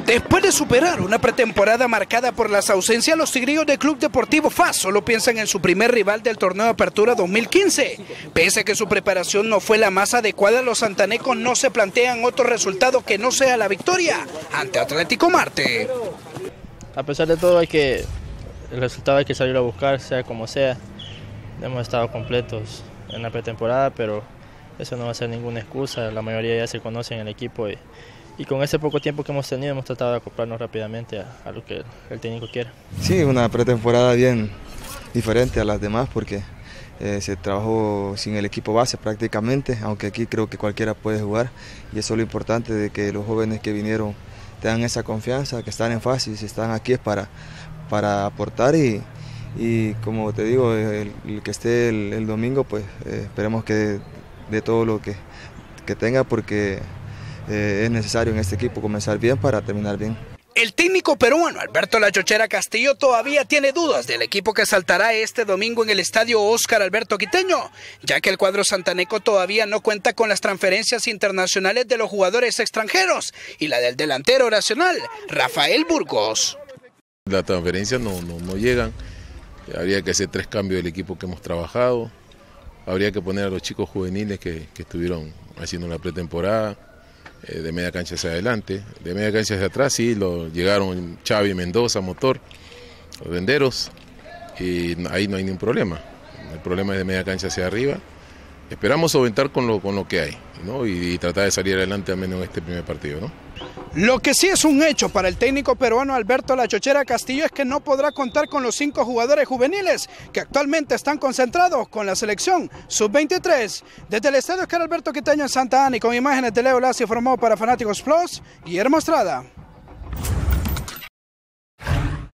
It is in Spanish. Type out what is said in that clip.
Después de superar una pretemporada marcada por las ausencias, los tigrillos del Club Deportivo FAS solo piensan en su primer rival del torneo de Apertura 2015. Pese a que su preparación no fue la más adecuada, los santanecos no se plantean otro resultado que no sea la victoria ante Atlético Marte. A pesar de todo, el resultado hay que salir a buscar, sea como sea. Hemos estado completos en la pretemporada, pero eso no va a ser ninguna excusa. La mayoría ya se conoce en el equipo y con ese poco tiempo que hemos tenido hemos tratado de acoplarnos rápidamente a lo que el técnico quiera. Sí, una pretemporada bien diferente a las demás porque se trabajó sin el equipo base prácticamente, aunque aquí creo que cualquiera puede jugar y eso es lo importante, de que los jóvenes que vinieron tengan esa confianza, que están en FAS y si están aquí es para aportar y como te digo, el que esté el domingo, pues esperemos que de todo lo que tenga, porque es necesario en este equipo comenzar bien para terminar bien. El técnico peruano Alberto La Chochera Castillo todavía tiene dudas del equipo que saltará este domingo en el estadio Óscar Alberto Quiteño, ya que el cuadro santaneco todavía no cuenta con las transferencias internacionales de los jugadores extranjeros y la del delantero nacional, Rafael Burgos. Las transferencias no llegan, habría que hacer 3 cambios del equipo que hemos trabajado, habría que poner a los chicos juveniles que estuvieron haciendo la pretemporada, de media cancha hacia adelante, de media cancha hacia atrás, sí, llegaron Xavi, Mendoza, Motor, los renderos, y ahí no hay ningún problema. El problema es de media cancha hacia arriba. Esperamos solventar con lo que hay, ¿no? y tratar de salir adelante al menos en este primer partido, ¿no? Lo que sí es un hecho para el técnico peruano Alberto La Chochera Castillo es que no podrá contar con los 5 jugadores juveniles que actualmente están concentrados con la selección sub-23. Desde el estadio Óscar Alberto Quiteño en Santa Ana y con imágenes de Leo Lazo, formado para Fanáticos Plus, Guillermo Estrada.